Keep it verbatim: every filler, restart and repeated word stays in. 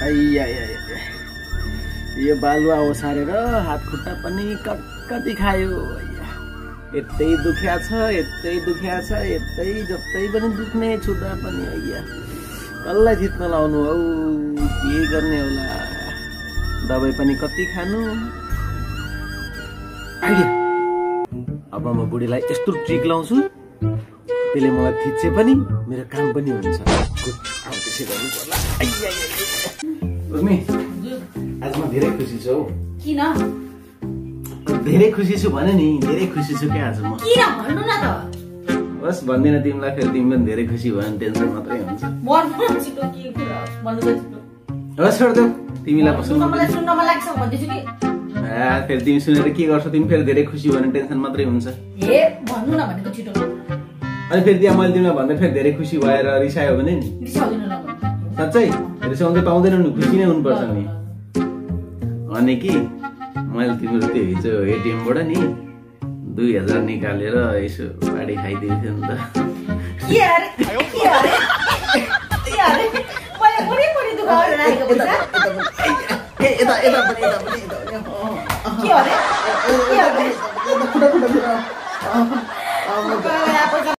आइया यो बालुवा ओसारेर हात खुट्टा पनि कति खायो। यतै दुख्या छ यतै दुख्या छ यतै जतै पनि दुख्ने छुदा पनि। अయ్యా कसलाई जित्न लाउनु हौ के गर्ने होला। दबाई पनि कति खानु। आइडिया अब म बुढीलाई यस्तो ट्रिक लाउँछु त्यसले मलाई थिच्छ पनि मेरो काम पनि हुन्छ। अब त्यसै गर्नु पर्ला। आइया उर्मी आज म धेरै खुसी छु हौ। किन? धेरै खुसी छु भने नि धेरै खुसी छु क्या आज म। किन भन्नु न त। बस भन्दिन तिमीलाई फेरि तिमी पनि धेरै खुसी भयो भने टेन्सन मात्रै हुन्छ। भन्नु छिटो के कुरा भन्नु त छिटो। होस् छोड देऊ तिमीलाई पसन्द मलाई सुन्न मन लाग्छ भन्दैछु कि। आ फेरि तिमी सुनेर के गर्छौ तिमी फेरि धेरै खुसी भयो भने टेन्सन मात्रै हुन्छ। ए भन्नु न भनेको छिटो। अनि फेरि त्यहाँ मैले तिमीलाई भन्दा फेरि धेरै खुसी भएर रिसायो भने नि रिसाउँदिन ल। साँच्चै रिसाउँदै पाउँदैन नि खुसी नै हुनुपर्छ नि। अनि कि मैले तिम्रो त्यो हिजो एटिएमबाट नि दुई हजार निकालेर यसो बाडी खाइदिएको थियो नि त। के अरे के अरे के अरे मैले कुनै पनि दुःख राखेको पैसा। ए यता यता पनि यता पनि के अरे के अरे खुट्टा खुट्टा खुट्टा पैसा